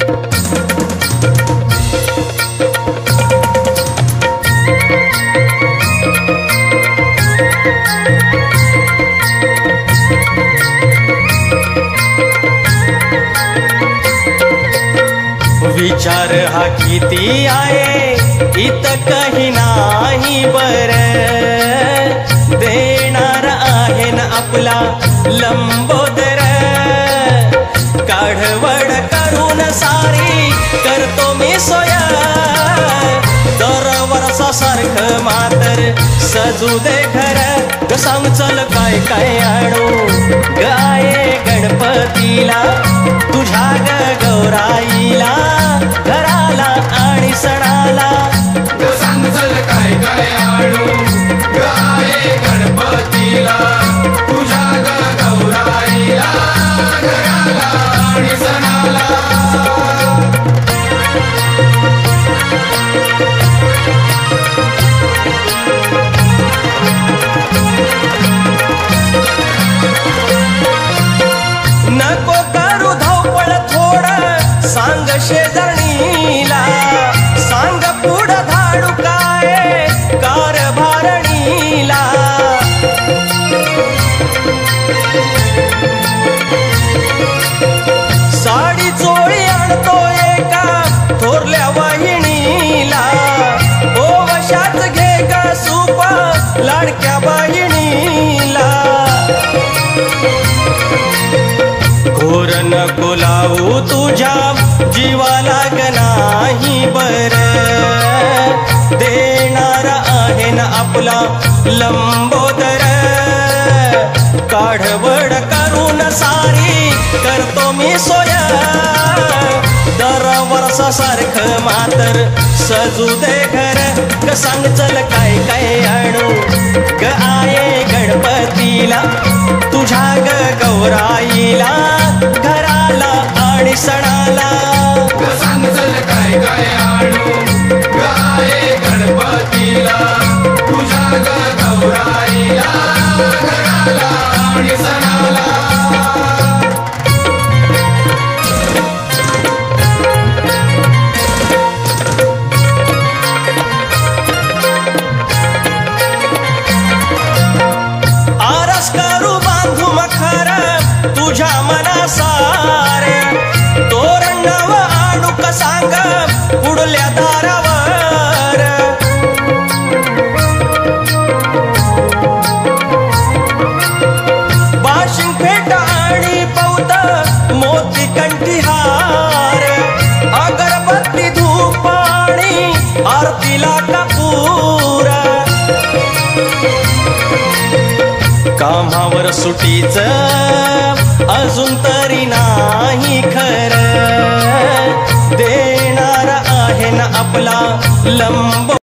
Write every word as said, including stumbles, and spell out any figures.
विचार हा किती आहे इत काही नाही बर, देणार आहे ना आपला लंबोदर, काढवड करून सारी करतो मी सोय, दर वर्षासारखं मातर सजू दे घर, ग सांग चल काय काय आणू गाये गणपतीला, तुझ्या ग गौराईला, घराला आणि सणाला, ग सांग चल काय काय आणू गाये गणपतीला, तुझ्या ग गौराईला, घराला आणि सणाला. नको करू धावपळ थोडं सांग शेजारणीला, सांग पुढं धाडू काय कारभारणीला, साडी चोळी आणतो एका थोरल्या वाहिनीला, ओ वशात घे ग सूप लाडक्या बहिणीला, घोर नको लावू तुझ्या जीवाला ग नाही बर, देणार आहे ना आपला लंबोदर, काढवड करून सारी करतो मी सोय, दर वर्षासारखं मातर सजू दे घर, ग सांग चल काय काय आणू ग आये गणपतीला, तुझ्या ग गौराईला, घराला आणि सणाला, ग सांग चल काय काय आणू गाये गणपतीला, तुझ्या ग गौराईला, घराला आणि सणाला. आरस करू बांधू मखर तुझ्या मनासार, तोरण नव आणू का सांग पुढल्या दारावर, बाशिंग फेट आणि पौत मोती कंठीहार, अगरबत्ती धूप आणि आरतीला कपूर, कामावर सुटीच अजून तरी नाही खर, देणार आहे ना आपला लंब